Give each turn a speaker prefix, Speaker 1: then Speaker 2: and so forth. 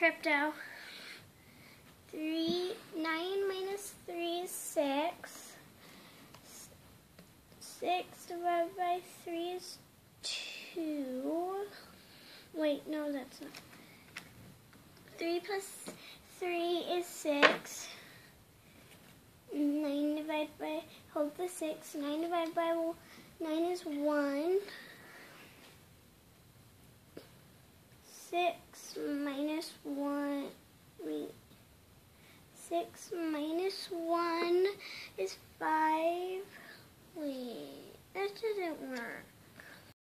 Speaker 1: Crypto. 9 minus 3 is 6. 6 divided by 3 is 2. Wait, no, that's not. 3 plus 3 is 6. 9 divided by, hold the 6. 9 divided by 9 is 1. 6 minus 1. Wait. 6 minus 1 is 5. Wait, that doesn't work.